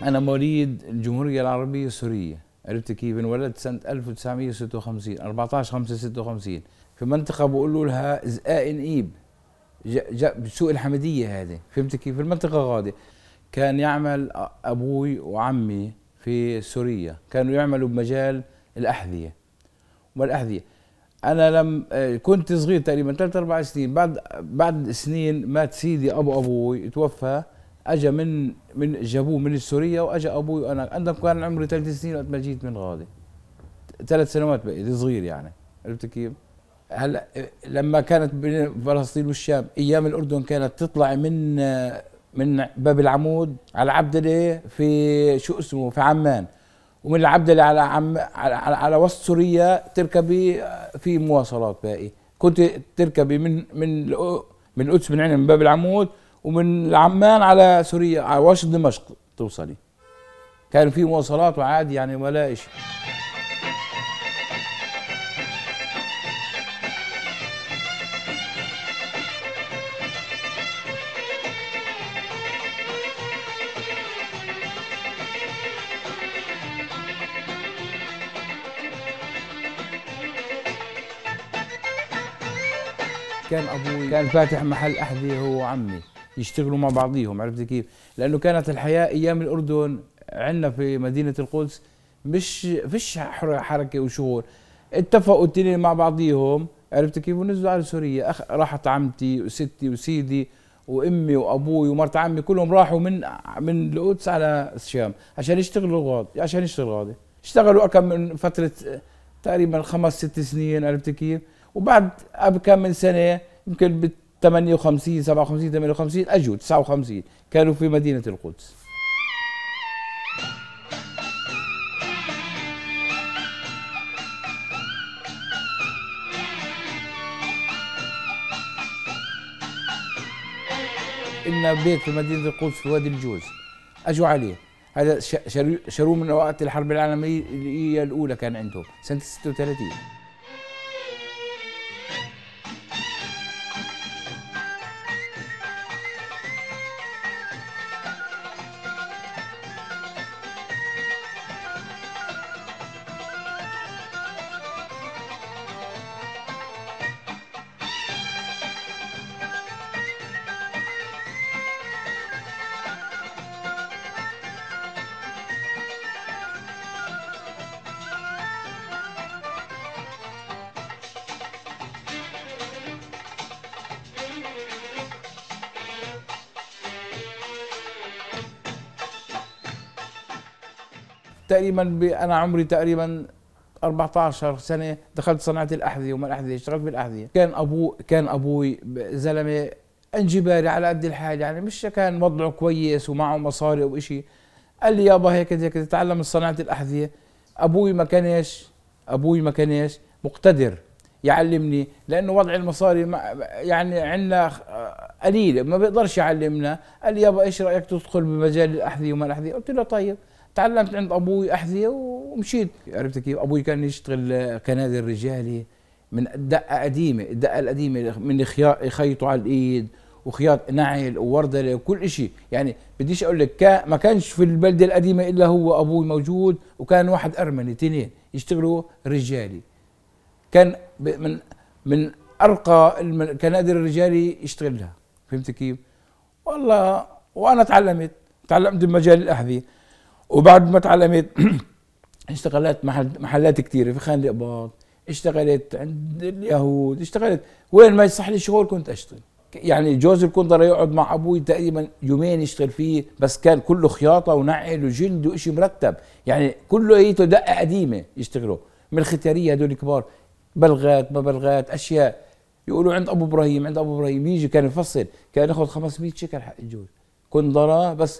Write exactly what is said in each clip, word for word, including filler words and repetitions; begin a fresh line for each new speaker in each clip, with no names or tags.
أنا مواليد الجمهورية العربية السورية، عرفت كيف؟ انولدت سنة ألف وتسعمية وستة وخمسين أربعطعش خمسة ستة وخمسين في منطقة بيقولوا لها زقاق نقيب، بسوق الحمدية هذه، فهمت كيف؟ في المنطقة غادي. كان يعمل أبوي وعمي في سوريا، كانوا يعملوا بمجال الأحذية والأحذية. أنا لم كنت صغير تقريبا ثلاث أربع سنين، بعد بعد سنين مات سيدي أبو أبوي توفى، اجى من من جابوه من سوريا واجى ابوي وانا عندما كان عمري ثلاث سنين وقت ما جيت من غادي، ثلاث سنوات بقيت صغير يعني، عرفت كيف؟ هلا لما كانت بين فلسطين والشام ايام الاردن كانت تطلع من من باب العمود على عبدلة في شو اسمه في عمان، ومن العبدلة على عم على, على, على وسط سوريا تركبي في مواصلات باقي، كنت تركبي من من من القدس من عندنا من باب العمود، ومن عمان على سوريا على وسط دمشق توصلي. كان في مواصلات وعادي يعني ولا شيء. كان ابوي كان فاتح محل احذيه هو وعمي، يشتغلوا مع بعضيهم، عرفت كيف؟ لانه كانت الحياه ايام الاردن عندنا في مدينه القدس مش فيش حركه وشغل، اتفقوا التنين مع بعضيهم، عرفت كيف؟ ونزلوا على سوريا. أخ... راحت عمتي وستي وسيدي وامي وابوي ومرت عمي كلهم راحوا من من القدس على الشام عشان يشتغلوا غاضي، عشان يشتغلوا غاضي. اشتغلوا كم من فتره تقريبا خمس ست سنين، عرفت كيف؟ وبعد كم من سنه يمكن بال ثمانية وخمسين سبعة وخمسين ثمانية وخمسين اجوا تسعة وخمسين كانوا في مدينه القدس. إلنا بيت في مدينه القدس في وادي الجوز، اجوا عليه، هذا شروه من وقت الحرب العالميه الاولى، كان عندهم سنه ستة وثلاثين. تقريبا انا عمري تقريبا أربعطعش سنه دخلت صناعه الاحذيه، وما الاحذيه اشتغلت بالاحذيه. كان ابو كان ابوي زلمه انجباري على قد الحال، يعني مش كان وضعه كويس ومعه مصاري او شيء. قال لي يابا هيك هيك تتعلم صناعه الاحذيه. ابوي ما كانش ابوي ما كانش مقتدر يعلمني، لانه وضع المصاري يعني عندنا قليله، ما بيقدرش يعلمنا. قال لي يابا ايش رايك تدخل بمجال الاحذيه وما الاحذيه؟ قلت له طيب. تعلمت عند ابوي احذيه ومشيت، عرفت كيف؟ ابوي كان يشتغل كنادر رجالي من دقه قديمه، الدقه القديمه من خياط يخيطوا على الايد وخياط نعل ووردله وكل شيء، يعني بديش اقول لك ما كانش في البلده القديمه الا هو ابوي موجود، وكان واحد ارمني اثنين يشتغلوا رجالي. كان من من ارقى الكنادر الرجالي يشتغلها، فهمت كيف؟ والله وانا تعلمت تعلمت بمجال الاحذيه، وبعد ما تعلمت اشتغلت محل محلات كثيره في خان القباط، اشتغلت عند اليهود، اشتغلت وين ما يصح لي شغل كنت اشتغل. يعني جوز الكندره يقعد مع ابوي تقريبا يومين يشتغل فيه، بس كان كله خياطه ونعل وجلد وشيء مرتب، يعني كله ايته دقه قديمه يشتغلوا من الختاريه هدول كبار، بلغات ما بلغات اشياء. يقولوا عند ابو ابراهيم عند ابو ابراهيم يجي كان يفصل، كان ياخذ خمسمية شيكل حق الجوز كندره بس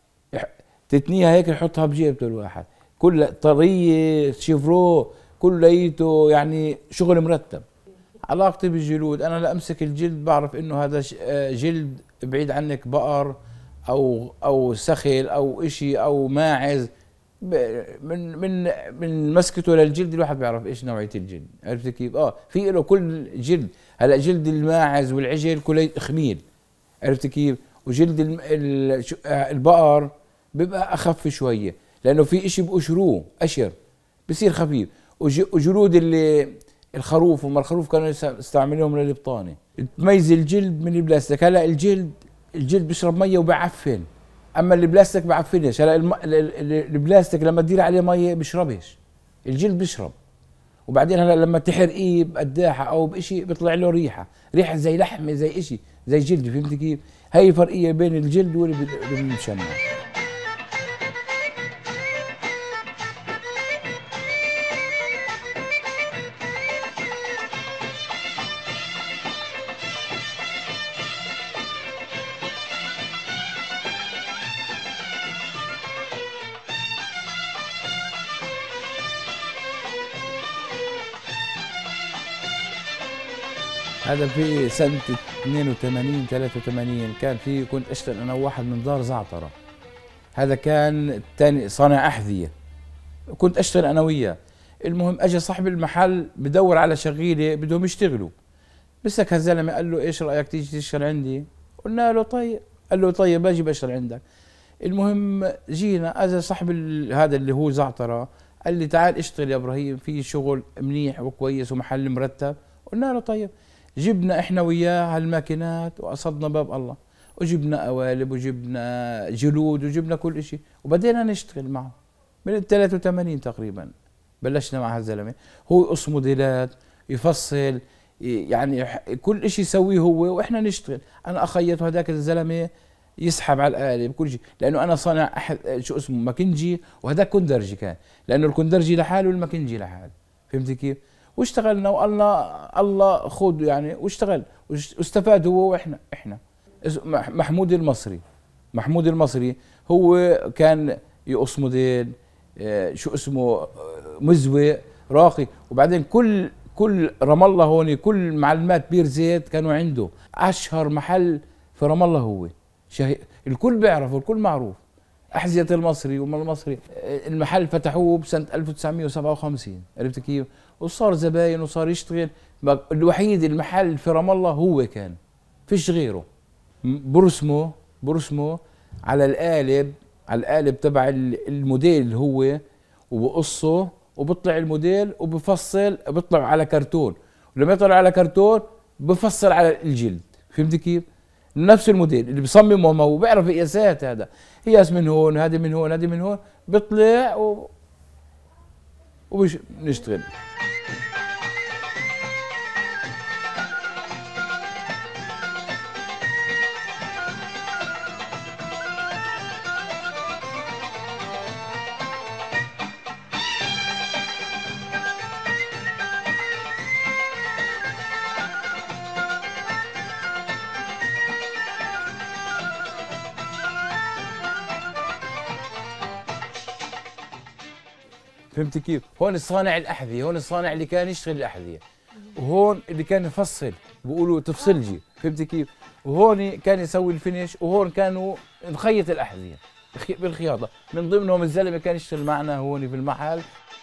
تتنيها هيك يحطها بجيبته الواحد، كل طريه شيفرو كليته يعني شغل مرتب. علاقتي بالجلود، انا لا امسك الجلد بعرف انه هذا جلد بعيد عنك بقر او او سخل او اشي او ماعز، من من من مسكته للجلد الواحد بيعرف ايش نوعيه الجلد، عرفت كيف؟ اه في له كل جلد، هلا جلد الماعز والعجل كله خميل، عرفت كيف؟ وجلد البقر بيبقى اخف شويه، لانه في اشي بقشروه قشر بصير خفيف. وجلود اللي الخروف، وما الخروف كانوا يستعملوهم للبطانه، تميز الجلد من البلاستيك. هلا الجلد الجلد بيشرب ميه وبعفن، اما البلاستيك بعفنش. هلا الم... البلاستيك لما تدير عليه ميه بيشربش، الجلد بيشرب. وبعدين هلا لما تحرقيه بقداحه او بشيء بيطلع له ريحه، ريحه زي لحمه زي شيء زي جلد. فهمت كيف؟ هي فرقيه بين الجلد والمشمع. هذا في سنة اثنين وثمانين ثلاثة وثمانين كان في، كنت اشتغل انا وواحد من دار زعترة. هذا كان ثاني صانع احذية، كنت اشتغل انا وياه. المهم اجى صاحب المحل بدور على شغيلة بدهم يشتغلوا. مسك هالزلمة قال له ايش رأيك تيجي تشتغل عندي؟ قلنا له طيب. قال له طيب باجي بشتغل عندك. المهم جينا، اجى صاحب هذا اللي هو زعترة قال لي تعال اشتغل يا ابراهيم، في شغل منيح وكويس ومحل مرتب. قلنا له طيب. جبنا احنا وياه هالماكينات وقصدنا باب الله، وجبنا قوالب وجبنا جلود وجبنا كل شيء، وبدينا نشتغل معه من ال ثلاثة وثمانين تقريبا. بلشنا مع هالزلمه، هو يقص موديلات، يفصل، يعني كل شيء يسويه هو واحنا نشتغل. انا اخيط وهذاك الزلمه يسحب على القالب كل شيء، لانه انا صانع أحد شو اسمه ماكنجي، وهذاك كندرجي كان، لانه الكندرجي لحاله والماكنجي لحاله. فهمت كيف؟ واشتغلنا والله الله خذ يعني، واشتغل واستفاد هو واحنا. احنا محمود المصري، محمود المصري هو كان يقص موديل شو اسمه مزوي راقي. وبعدين كل كل رام الله هون كل معلمات بير زيت كانوا عنده. اشهر محل في رام الله هو شهي... الكل بيعرفه، الكل معروف. أحذية المصري وما المصري. المحل فتحوه بسنة ألف وتسعمئة وسبعة وخمسين. عرفت كيف؟ وصار زباين وصار يشتغل. الوحيد المحل في رام الله هو كان، فيش غيره. برسمه برسمه على القالب، على القالب تبع الموديل هو، وبقصه وبطلع الموديل وبفصل، بيطلع على كرتون، ولما يطلع على كرتون بفصل على الجلد. فهمت كيف؟ نفس الموديل اللي بصممه هو، بيعرف قياسات. هذا قياس من هون، هذه من هون، هذه من هون، بيطلع و... وبنشتغل. فهمت كيف؟ هون الصانع الأحذية، هون الصانع اللي كان يشتغل الأحذية، وهون اللي كان يفصل، بيقولوا تفصلجي. فهمت كيف؟ وهون كان يسوي الفينش، وهون كانوا نخيط الأحذية بالخياطة. من ضمنهم الزلمة كان يشتغل معنا هون في المحل.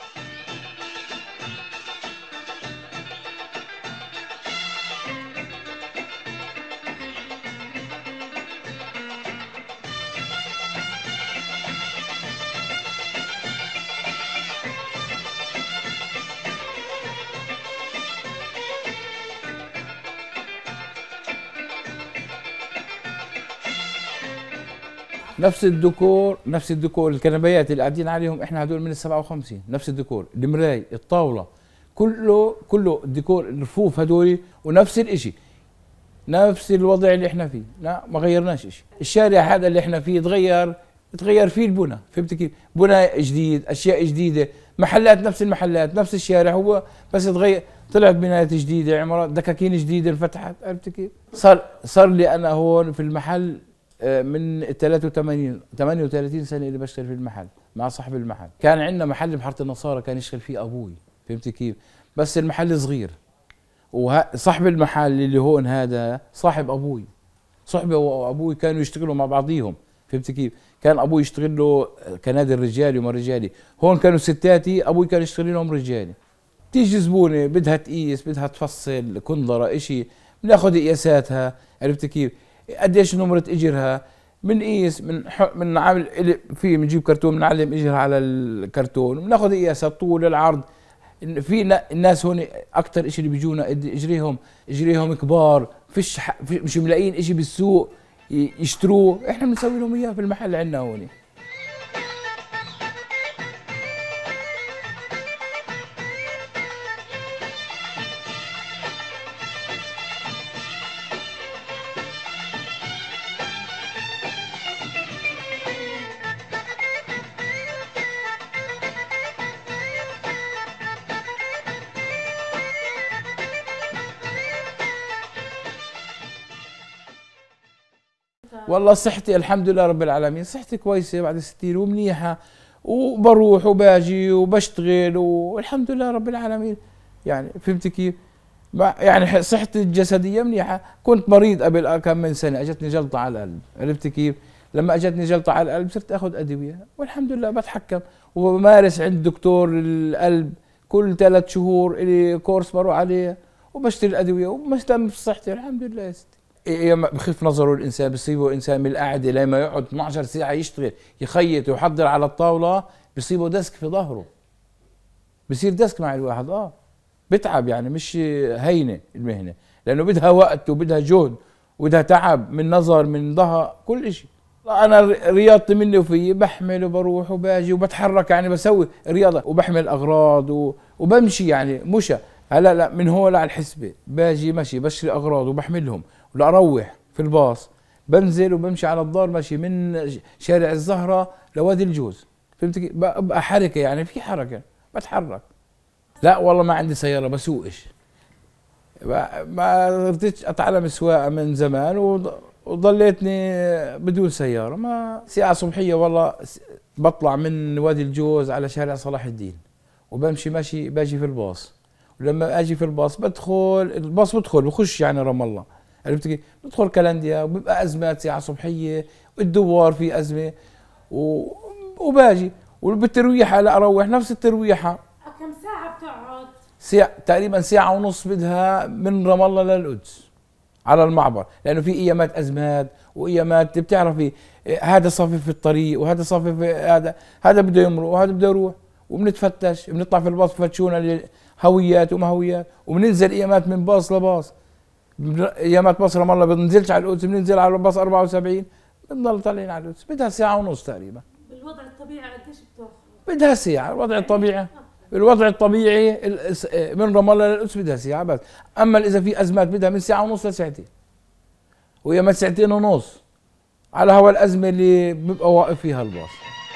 نفس الديكور، نفس الديكور الكنبيات اللي قاعدين عليهم احنا هدول من ال سبعة وخمسين، نفس الديكور، المراي، الطاوله، كله كله الديكور، الرفوف هدول، ونفس الاشي، نفس الوضع اللي احنا فيه. لا ما غيرناش اشي. الشارع هذا اللي احنا فيه تغير، تغير فيه البنى. فهمت كيف؟ بنى جديد، اشياء جديده، محلات نفس المحلات، نفس الشارع هو، بس تغير، طلعت بنايات جديده، عمارات، دكاكين جديده انفتحت. عرفت كيف؟ صار صار لي انا هون في المحل من ثلاثة وثمانين ثمانية وثلاثين سنه اللي بشتغل في المحل مع صاحب المحل. كان عندنا محل بحاره النصارى كان يشتغل فيه ابوي. فهمت كيف؟ بس المحل صغير، وصاحب المحل اللي هون هذا صاحب ابوي، صحبه وابوي كانوا يشتغلوا مع بعضيهم. فهمت كيف؟ كان ابوي يشتغل له كنادر رجالي وما رجالي، هون كانوا ستاتي، ابوي كان يشتغل لهم رجالي. تيجي زبونه بدها تقيس، بدها تفصل كندره اشي، بناخذ قياساتها. عرفت كيف؟ قديش نمرة اجرها، بنقيس من من نعمل في بنجيب كرتون بنعلم اجرها على الكرتون وبناخذ قياسات الطول العرض. في الناس هون اكثر شيء اللي بيجونا اجريهم اجريهم كبار، فيش مش ملاقيين شيء بالسوق يشتروه، احنا بنسوي لهم اياه في المحل عندنا هون. والله صحتي الحمد لله رب العالمين، صحتي كويسه بعد ستين ومنيحه، وبروح وباجي وبشتغل والحمد لله رب العالمين. يعني فهمت كيف؟ يعني صحتي الجسديه منيحه. كنت مريض قبل كم من سنه، اجتني جلطه على القلب، عرفت كيف؟ لما اجتني جلطه على القلب صرت اخذ ادويه والحمد لله بتحكم، وبمارس عند دكتور القلب كل ثلاث شهور الي كورس بروح عليه وبشتري الادويه ومهتم بصحتي الحمد لله يا ستي. بخف نظره الانسان، بصيبه انسان من القعده لما يقعد اثنعش ساعه يشتغل يخيط ويحضر على الطاوله، بصيبه دسك في ظهره، بصير دسك مع الواحد. اه بتعب، يعني مش هينه المهنه، لانه بدها وقت وبدها جهد وبدها تعب من نظر من ظهر كل شيء. انا رياضتي مني وفيي، بحمل وبروح وباجي وبتحرك، يعني بسوي رياضه وبحمل اغراض وبمشي، يعني مشى. هلا لا من هون على الحسبه باجي مشي بشتري اغراض وبحملهم ولا اروح في الباص، بنزل وبمشي على الدار ماشي من شارع الزهره لوادي الجوز. فهمت كيف؟ بقى حركه، يعني في حركه بتحرك. لا والله ما عندي سياره بسوقش، ما رضيتش اتعلم السواقه من زمان وضليتني بدون سياره. ما ساعه صبحيه والله بطلع من وادي الجوز على شارع صلاح الدين وبمشي ماشي باجي في الباص، ولما اجي في الباص بدخل الباص بدخل بخش يعني رام الله، عرفت كيف؟ بدخل كلنديا وبيبقى ازمات ساعه صبحيه والدوار في ازمه و... وباجي وبالترويحه لا اروح نفس الترويحه.
كم ساعه بتقعد؟
ساعة تقريبا ساعه ونص بدها من رام الله للقدس على المعبر، لانه في ايامات ازمات وايامات بتعرفي هذا صافي في الطريق وهذا صافي في هذا، هذا بده يمرق وهذا بده يروح، وبنتفتش بنطلع في الباص بفتشونا هويات وما هويات، وبننزل ايامات من باص لباص. ايامات باص رام الله بننزلش على القدس، بننزل على باص أربعة وسبعين بنضل طالعين على القدس، بدها ساعه ونص تقريبا.
بالوضع الطبيعي قديش بتاخذ؟
بدها ساعه. الوضع الطبيعي الوضع الطبيعي من رام الله للقدس بدها ساعه بس، اما اذا في ازمات بدها من ساعه ونص لساعتين، وياما ساعتين ونص على هوا الازمه اللي بيبقى واقف فيها الباص.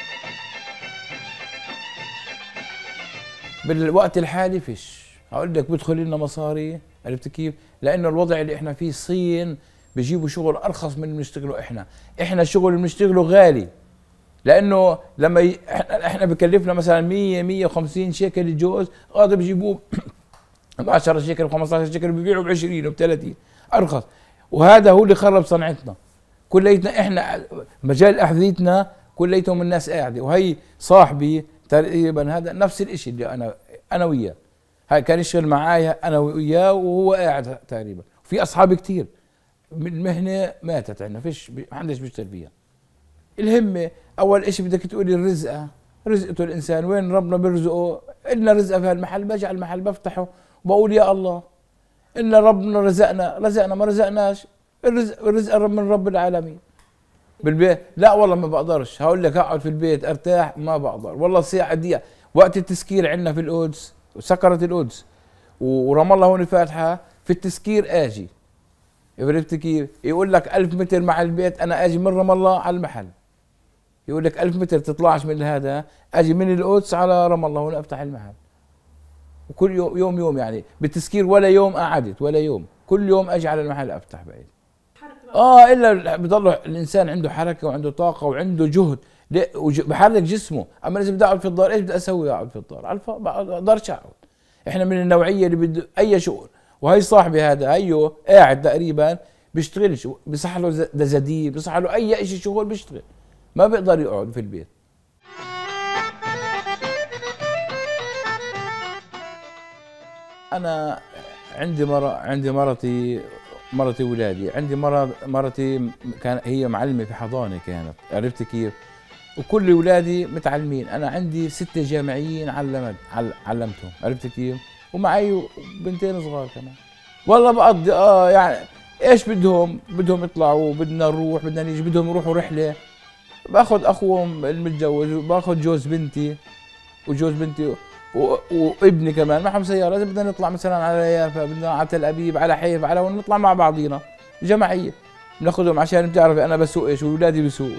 بالوقت الحالي فيش، هقول لك بيدخل لنا مصاري، عرفت كيف؟ لانه الوضع اللي احنا فيه الصين بيجيبوا شغل ارخص من اللي بنشتغله احنا، احنا الشغل اللي بنشتغله غالي، لانه لما ي... احنا بكلفنا مثلا مية مية وخمسين شيكل الجوز، هذا بيجيبوه ب عشرة شيكل و خمسطعش شيكل ببيعوا ب عشرين و ثلاثين ارخص، وهذا هو اللي خرب صنعتنا كليتنا. احنا مجال احذيتنا كليتهم الناس قاعده، وهي صاحبي تقريبا هذا نفس الشيء اللي انا انا وياه، هاي كان يشتغل معايا انا وياه وهو قاعد تقريبا. في اصحاب كثير من المهنه ماتت عندنا، فيش ما حدش بيشتغل فيها. الهمه اول شيء بدك تقولي الرزقه، رزقته الانسان وين ربنا بيرزقه. إلنا رزقه في هالمحل، باجي على المحل بفتحه وبقول يا الله إن ربنا رزقنا، رزقنا ما رزقناش الرزق الرزق من رب العالمين. بالبيت لا والله ما بقدرش، هقول لك اقعد في البيت ارتاح ما بقدر والله. ساعه دقيقه وقت التسكير عندنا في القدس وسكرت القدس ورام الله هون فاتحه، في التسكير اجي، عرفت كيف؟ يقول لك ألف متر مع البيت، انا اجي من رام الله على المحل، يقول لك ألف متر تطلعش من هذا، اجي من القدس على رام الله هون افتح المحل. وكل يوم يوم يوم يعني بالتسكير ولا يوم قعدت ولا يوم، كل يوم اجي على المحل افتح بعيد. اه الا بضل الانسان عنده حركه وعنده طاقه وعنده جهد بحرك جسمه. اما اذا بدي اقعد في الدار ايش بدي اسوي؟ اقعد في الدار على الف... ما بقدرش اقعد. احنا من النوعيه اللي بده اي شغل، وهي صاحبي هذا هيو قاعد تقريبا بيشتغلش، بصح له دزاديب، بصح له اي شيء شغل بيشتغل، ما بيقدر يقعد في البيت. انا عندي مرة عندي مرتي مرتي وولادي. عندي مرض مرتي كان هي معلمة في حضانة كانت، عرفت كيف؟ وكل ولادي متعلمين، أنا عندي ستة جامعيين علمت علمتهم، عرفت كيف؟ ومعي بنتين صغار كمان. والله بقضي اه يعني ايش بدهم؟ بدهم يطلعوا، بدنا نروح، بدنا نيجي، بدهم يروحوا رحلة، باخذ اخوهم المتجوز وباخذ جوز بنتي وجوز بنتي و... وابني كمان معهم سيارة، إذا بدنا نطلع مثلا على يافا، بدنا على تل أبيب، على حيف، على وين، نطلع مع بعضينا جماعية، بناخذهم عشان بتعرفي أنا بسوق إيش وأولادي بيسوقوا.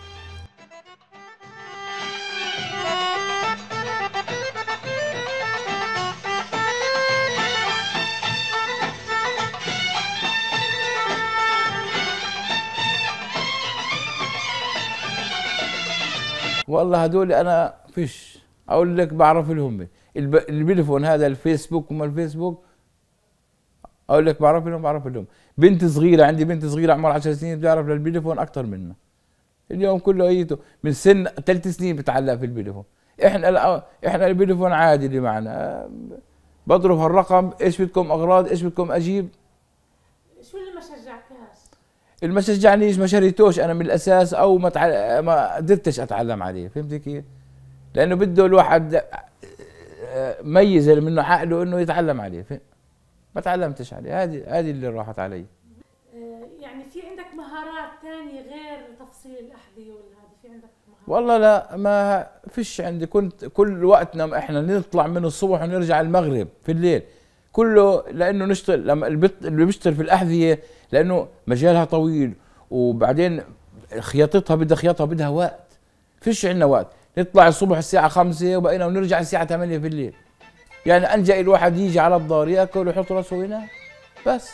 والله هدول أنا فيش أقول لك بعرف لهم الب... البليفون هذا الفيسبوك وما الفيسبوك، اقول لك بعرف لهم بعرف لهم. بنت صغيره عندي، بنت صغيره عمرها عشر سنين بتعرف للبليفون اكثر منا. اليوم كله ايته من سن ثلاث سنين بتعلق في البليفون. احنا احنا البليفون عادي اللي معنا، بضرب هالرقم، ايش بدكم اغراض، ايش بدكم اجيب.
شو اللي ما شجعكاش؟
اللي ما شجعنيش ما شريتوش انا من الاساس، او ما تع... ما قدرتش اتعلم عليه، فهمتي كيف؟ لانه بده الواحد ميز منه عقله انه يتعلم عليه، فهم؟ ما تعلمتش عليه، هذه هذه اللي راحت علي.
يعني في عندك مهارات ثانية غير تفصيل الأحذية والهذا؟ في عندك مهارات؟
والله لا ما فيش عندي، كنت كل وقتنا احنا نطلع من الصبح ونرجع المغرب في الليل كله، لانه نشتغل. لما اللي بيشتغل في الاحذيه لانه مجالها طويل، وبعدين خياطتها بدها خياطه بدها وقت، فيش عندنا وقت. نطلع الصبح الساعه خمسة وبقينا ونرجع الساعه ثمانية في الليل. يعني انجا الواحد يجي على الدار ياكل ويحط راسه وينام بس.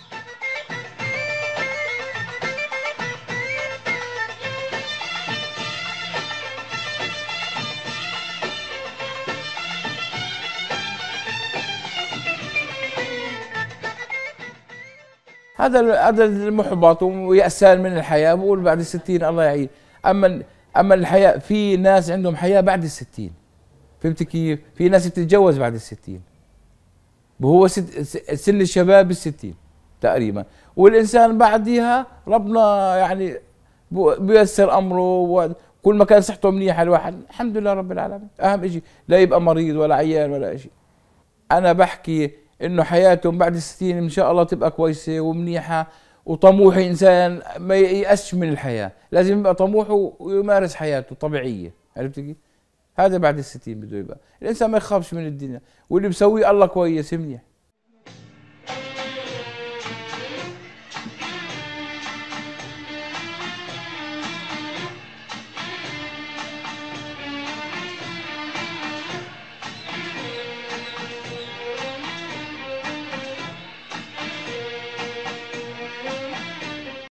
هذا هذا المحبط ويأسان من الحياه، بقول بعد الستين الله يعين. اما اما الحياه، في ناس عندهم حياه بعد الستين، فهمت كيف؟ في ناس بتتجوز بعد الستين، وهو سن الشباب بالستين تقريبا، والإنسان بعديها ربنا يعني بيسر أمره، وكل ما كان صحته منيحة الواحد الحمد لله رب العالمين. أهم إشي لا يبقى مريض ولا عيان ولا إشي. أنا بحكي إنه حياتهم بعد الستين إن شاء الله تبقى كويسة ومنيحة، وطموحي إنسان ما ييأسش من الحياة، لازم يبقى طموحه ويمارس حياته طبيعية، عرفت كيف؟ هذا بعد الستين بده يبقى الإنسان ما يخافش من الدنيا، واللي بسويه الله كويس منيح.